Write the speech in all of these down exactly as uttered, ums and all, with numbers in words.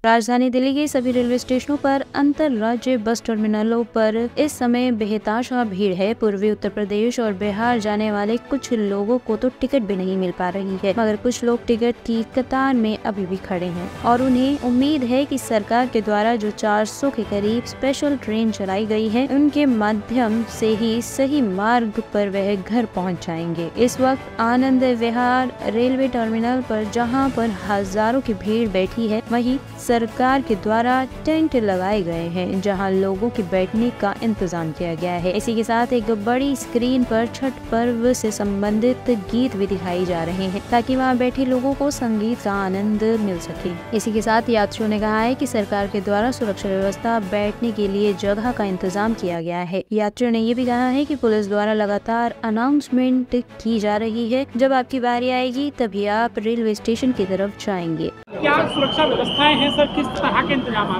राजधानी दिल्ली के सभी रेलवे स्टेशनों पर अंतरराज्यीय बस टर्मिनलों पर इस समय बेहताशा भीड़ है। पूर्वी उत्तर प्रदेश और बिहार जाने वाले कुछ लोगों को तो टिकट भी नहीं मिल पा रही है, मगर कुछ लोग टिकट की कतार में अभी भी खड़े हैं और उन्हें उम्मीद है कि सरकार के द्वारा जो चार सौ के करीब स्पेशल ट्रेन चलाई गई है, उनके माध्यम से ही सही मार्ग पर वह घर पहुँच जाएंगे। इस वक्त आनंद विहार रेलवे टर्मिनल पर जहाँ पर हजारों की भीड़ बैठी है, वहीं सरकार के द्वारा टेंट लगाए गए हैं जहां लोगों के बैठने का इंतजाम किया गया है। इसी के साथ एक बड़ी स्क्रीन पर छठ पर्व से संबंधित गीत भी दिखाई जा रहे हैं ताकि वहां बैठे लोगों को संगीत का आनंद मिल सके। इसी के साथ यात्रियों ने कहा है कि सरकार के द्वारा सुरक्षा व्यवस्था, बैठने के लिए जगह का इंतजाम किया गया है। यात्रियों ने ये भी कहा है कि पुलिस द्वारा लगातार अनाउंसमेंट की जा रही है, जब आपकी बारी आएगी तभी आप रेलवे स्टेशन की तरफ जाएंगे। क्या सुरक्षा व्यवस्थाएं हैं सर, किस तरह के इंतजाम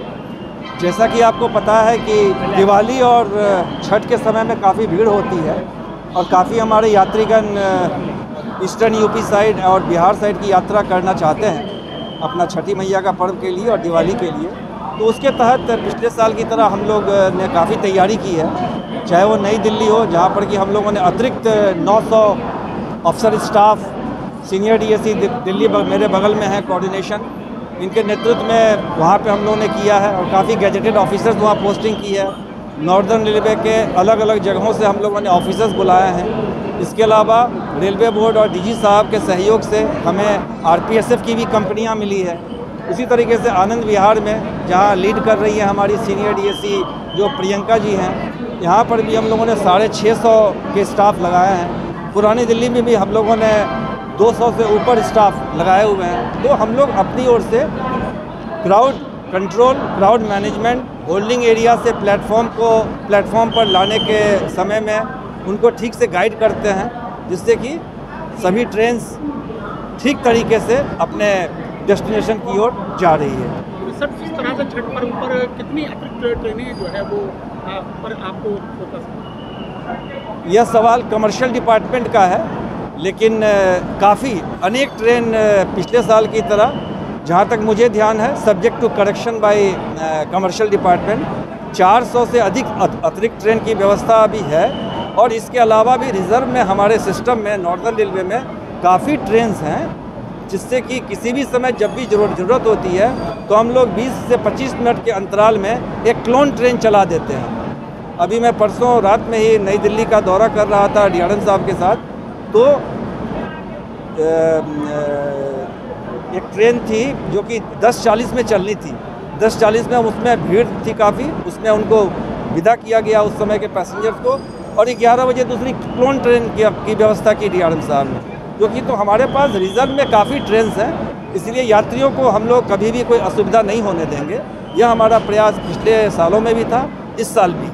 हैं? जैसा कि आपको पता है कि दिवाली और छठ के समय में काफ़ी भीड़ होती है और काफ़ी हमारे यात्रीगण ईस्टर्न यूपी साइड और बिहार साइड की यात्रा करना चाहते हैं अपना छठी मैया का पर्व के लिए और दिवाली के लिए। तो उसके तहत पिछले साल की तरह हम लोग ने काफ़ी तैयारी की है, चाहे वो नई दिल्ली हो जहाँ पर कि हम लोगों ने अतिरिक्त नौ सौ अफसर स्टाफ, सीनियर डीएससी दिल्ली मेरे बगल में है कोऑर्डिनेशन, इनके नेतृत्व में वहाँ पे हम लोगों ने किया है और काफ़ी गैजेटेड ऑफिसर्स वहाँ पोस्टिंग की है। नॉर्दर्न रेलवे के अलग अलग जगहों से हम लोगों ने ऑफिसर्स बुलाए हैं। इसके अलावा रेलवे बोर्ड और डीजी साहब के सहयोग से हमें आरपीएसएफ की भी कंपनियाँ मिली है। उसी तरीके से आनंद विहार में जहाँ लीड कर रही है हमारी सीनियर डीएससी जो प्रियंका जी हैं, यहाँ पर भी हम लोगों ने साढ़े छः सौ के स्टाफ लगाए हैं। पुरानी दिल्ली में भी हम लोगों ने दो सौ से ऊपर स्टाफ लगाए हुए हैं। तो हम लोग अपनी ओर से crowd control, crowd management, holding area से प्लेटफॉर्म को प्लेटफॉर्म पर लाने के समय में उनको ठीक से गाइड करते हैं, जिससे कि सभी ट्रेन्स ठीक तरीके से अपने डेस्टिनेशन की ओर जा रही है। सर, किस तरह से छठ पर्व पर कितनी अतिरिक्त ट्रेनें जो है वो आप पर आपको फोकस? यह सवाल कमर्शियल डिपार्टमेंट का है, लेकिन काफ़ी अनेक ट्रेन पिछले साल की तरह, जहाँ तक मुझे ध्यान है, subject to correction by commercial department, चार सौ से अधिक अतिरिक्त ट्रेन की व्यवस्था अभी है। और इसके अलावा भी रिजर्व में हमारे सिस्टम में नॉर्दर्न रेलवे में काफ़ी ट्रेन्स हैं, जिससे कि किसी भी समय जब भी जरूरत ज़रूरत होती है तो हम लोग बीस से पच्चीस मिनट के अंतराल में एक क्लोन ट्रेन चला देते हैं। अभी मैं परसों रात में ही नई दिल्ली का दौरा कर रहा था डीआरएम साहब के साथ, तो एक ट्रेन थी जो कि दस चालीस में चलनी थी, दस चालीस में उसमें भीड़ थी काफ़ी, उसमें उनको विदा किया गया उस समय के पैसेंजर्स को, और ग्यारह बजे दूसरी क्लोन ट्रेन की व्यवस्था की डीआरएम साहब ने, क्योंकि तो हमारे पास रिजर्व में काफ़ी ट्रेन्स हैं, इसलिए यात्रियों को हम लोग कभी भी कोई असुविधा नहीं होने देंगे। यह हमारा प्रयास पिछले सालों में भी था, इस साल भी।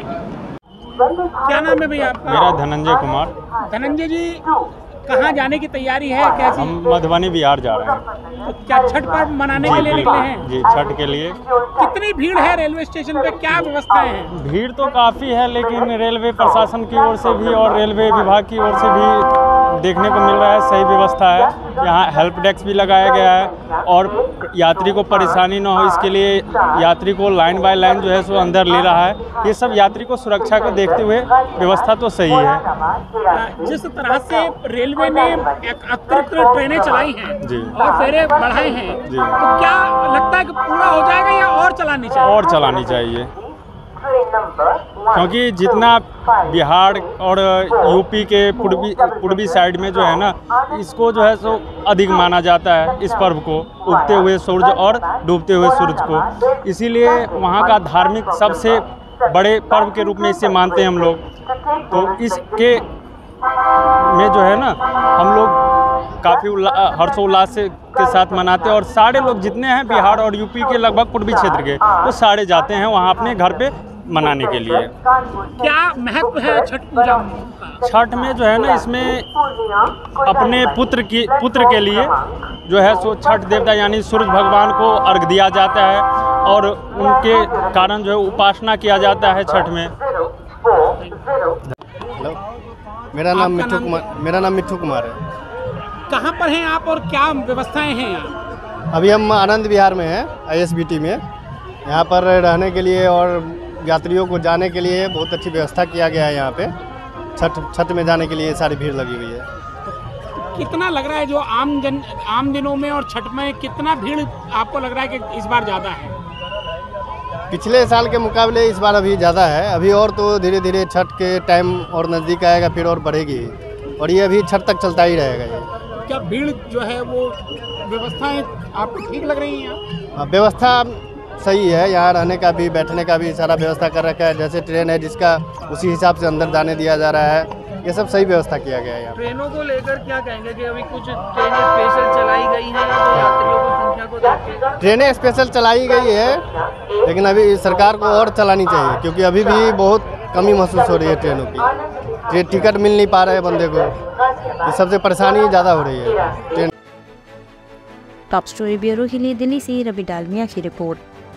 क्या नाम है भैया आपका? मेरा धनंजय कुमार। धनंजय जी, कहाँ जाने की तैयारी है, कैसी? हम मधुबनी बिहार जा रहे हैं। तो क्या छठ पर्व मनाने के लिए निकले हैं? जी, छठ के लिए। कितनी भीड़ है रेलवे स्टेशन पे, क्या व्यवस्थाएं हैं? भीड़ तो काफ़ी है, लेकिन रेलवे प्रशासन की ओर से भी और रेलवे विभाग की ओर से भी देखने को मिल रहा है सही व्यवस्था है। यहाँ हेल्प डेस्क भी लगाया गया है और यात्री को परेशानी ना हो इसके लिए यात्री को लाइन बाय लाइन जो है सो अंदर ले रहा है। ये सब यात्री को सुरक्षा को देखते हुए व्यवस्था तो सही है। जिस तरह से रेलवे ने अतिरिक्त ट्रेनें चलाई हैं जी और फेरे बढ़ाए हैं जी, तो क्या लगता है कि पूरा हो जाएगा या और चलानी चाहिए? और चलानी चाहिए, क्योंकि जितना बिहार और यूपी के पूर्वी पूर्वी साइड में जो है ना, इसको जो है सो अधिक माना जाता है, इस पर्व को, उगते हुए सूरज और डूबते हुए सूरज को। इसीलिए वहाँ का धार्मिक सबसे बड़े पर्व के रूप में इसे मानते हैं हम लोग। तो इसके में जो है ना, हम लोग काफ़ी हर्षोल्लास से के साथ मनाते हैं और सारे लोग जितने हैं बिहार और यूपी के लगभग पूर्वी क्षेत्र के, वो सारे जाते हैं वहाँ अपने घर पे मनाने के लिए। क्या महत्व है छठ पूजा का? छठ में जो है ना, इसमें अपने पुत्र की पुत्र के लिए जो है सो छठ देवता यानी सूरज भगवान को अर्घ दिया जाता है और उनके कारण जो है उपासना किया जाता है छठ में। हेलो, मेरा नाम मिट्ठू कुमार मेरा नाम मिट्ठू कुमार है। कहाँ पर हैं आप और क्या व्यवस्थाएं हैं यहाँ? अभी हम आनंद विहार में हैं, आई एस बी टी में। यहाँ पर रहने के लिए और यात्रियों को जाने के लिए बहुत अच्छी व्यवस्था किया गया है। यहाँ पे छठ छठ में जाने के लिए सारी भीड़ लगी हुई है। कितना लग रहा है जो आम जन आम दिनों में और छठ में कितना भीड़ आपको लग रहा है कि इस बार ज़्यादा है? पिछले साल के मुकाबले इस बार अभी ज़्यादा है। अभी और तो धीरे धीरे छठ के टाइम और नज़दीक आएगा, फिर और बढ़ेगी और ये अभी छठ तक चलता ही रहेगा। ये क्या भीड़ जो है वो व्यवस्थाएं आपको ठीक लग रही हैं? हाँ, व्यवस्था सही है। यहाँ रहने का भी, बैठने का भी सारा व्यवस्था कर रखा है। जैसे ट्रेन है जिसका, उसी हिसाब से अंदर जाने दिया जा रहा है। ये सब सही व्यवस्था किया गया है यहाँ। ट्रेनों को लेकर क्या कहेंगे कि अभी कुछ ट्रेनें स्पेशल चलाई गई हैं या तो यात्रियों की संख्या को देख? ट्रेनें स्पेशल चलाई गई है, लेकिन अभी सरकार को और चलानी चाहिए, क्योंकि अभी भी बहुत कमी महसूस हो रही है ट्रेनों की। ट्रेन टिकट मिल नहीं पा रहा है बंदे को, ये सबसे परेशानी ज़्यादा हो रही है ट्रेन। टॉप स्टोरी ब्यूरो के लिए दिल्ली से रवि डालमिया की रिपोर्ट।